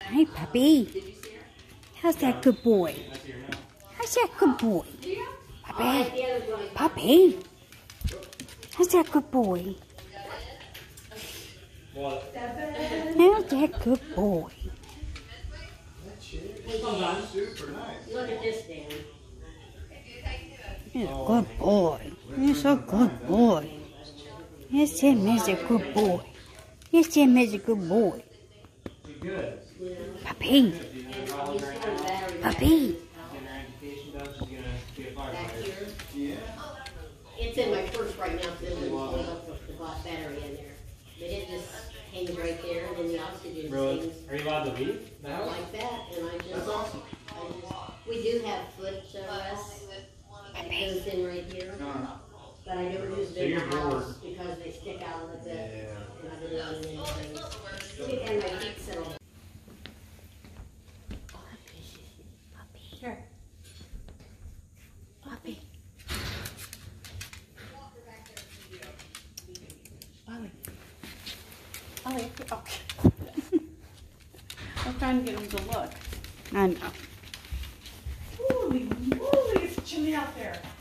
Hi, puppy. How's that good boy? How's that good boy? Puppy. Puppy. How's that good boy? How's that good boy? Super nice. Look at this, Dan. He's a good boy. He's a good boy. Yes, him is a good boy. Yes, him is a good boy. Puppy. Puppy. It's in my purse right now because there's the glass battery in there. But it just hangs right there, and then the oxygen hangs. Are you allowed to leave the house? Like that, and we do have foot rests that goes in right here. But I never use it in the house because they stick out a little bit. And I've been running into things. And my feet settle. Here. Puppy. Ollie. Ollie, okay. I'm trying to get him to look. I know. Holy moly, it's chilly out there.